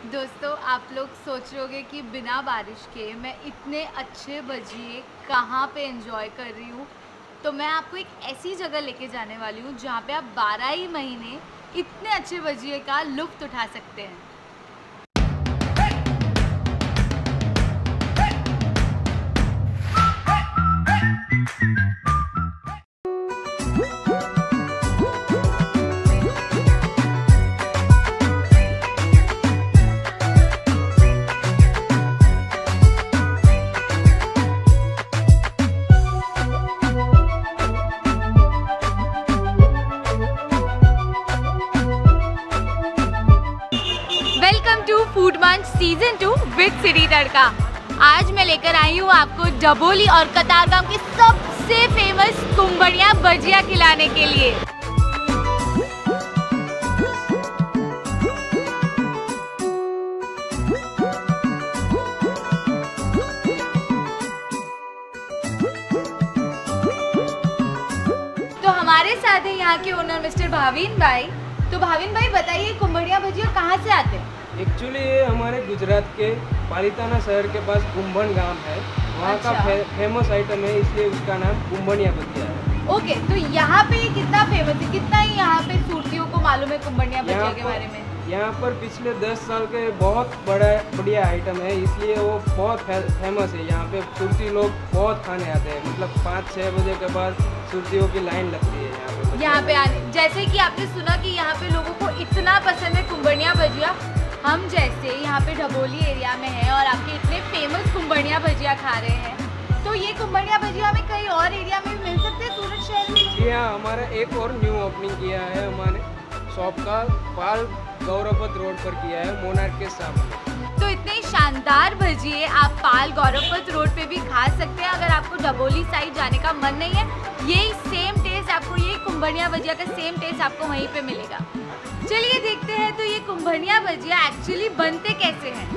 दोस्तों, आप लोग सोच रहे होंगे कि बिना बारिश के मैं इतने अच्छे भजिए कहाँ पे एंजॉय कर रही हूँ। तो मैं आपको एक ऐसी जगह लेके जाने वाली हूँ जहाँ पे आप 12 ही महीने इतने अच्छे भजिए का लुत्फ़ उठा सकते हैं। Welcome to food munch season 2 with city Tadka. आज मैं लेकर आई हूँ आपको डबोली और कतारगाम के सबसे फेमस कुंभड़िया भजिया खिलाने के लिए। तो हमारे साथ है यहाँ के ओनर मिस्टर भाविन भाई। तो भाविन भाई बताइए, कुंभड़िया भजिया कहाँ से आते हैं? एक्चुअली ये हमारे गुजरात के पालिताना शहर के पास कुंभण गांव है, वहाँ का फेमस आइटम है, इसलिए उसका नाम कुंभड़िया भजिया है। ओके, तो यहाँ पे कितना फेमस है, कितना ही यहाँ पे सूरतियों को मालूम है कुंभड़िया भजिया के बारे में? यहाँ पर पिछले 10 साल के बहुत बढ़िया आइटम है, इसलिए वो बहुत फेमस है। यहाँ पे सुरती लोग बहुत खाने आते हैं, मतलब 5-6 बजे के बाद सुरतियों की लाइन लगती है यहाँ पे आने। जैसे कि आपने सुना कि यहाँ पे लोगों को इतना पसंद है कुंभड़िया भजिया। हम जैसे यहाँ पे डबोली एरिया में है और आपके इतने फेमस कुंभड़िया भजिया खा रहे हैं, तो ये कुंभड़िया भजिया हमें कहीं और एरिया में मिल सकते हैं सूरत शहर में? जी हाँ, हमारा एक और न्यू ओपनिंग किया है हमारे शॉप का, पाल गौरवपत रोड पर किया है, मोनार्क के सामने। तो इतने शानदार भजिए आप पाल गौरवपत रोड पे भी खा सकते हैं। अगर आपको डबोली साइड जाने का मन नहीं है, यही सेम टेस्ट आपको, ये कुंभड़िया भजिया का सेम टेस्ट आपको वहीं पे मिलेगा। चलिए देखते हैं तो ये कुंभड़िया भजिया एक्चुअली बनते कैसे हैं।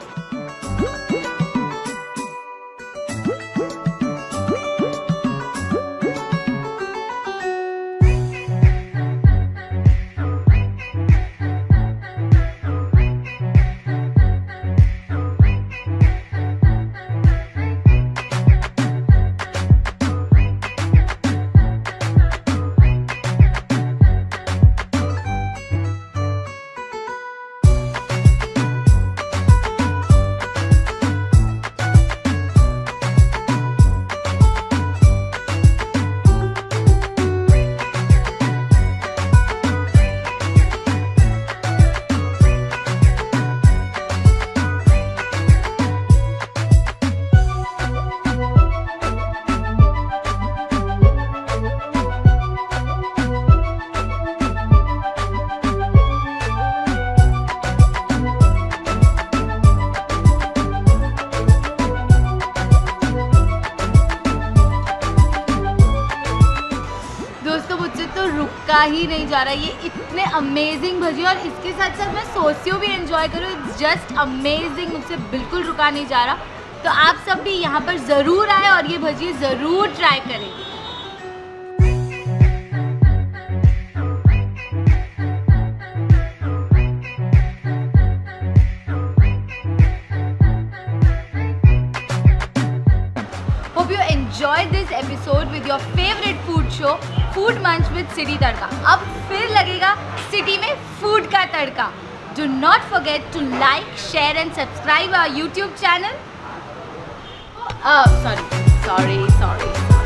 तो रुका ही नहीं जा रहा, ये इतने अमेजिंग भजिया, और इसके साथ साथ मैं सोसियो भी एंजॉय करूँ। इट्स जस्ट अमेजिंग, मुझसे बिल्कुल रुका नहीं जा रहा। तो आप सब भी यहाँ पर ज़रूर आए और ये भजिए ज़रूर ट्राई करें। Hope you enjoyed this episode with your favorite food show, Food Munch with City Tadka. अब फिर लगेगा सिटी में फूड का तड़का। Do not forget to like, share and subscribe our YouTube channel. Sorry.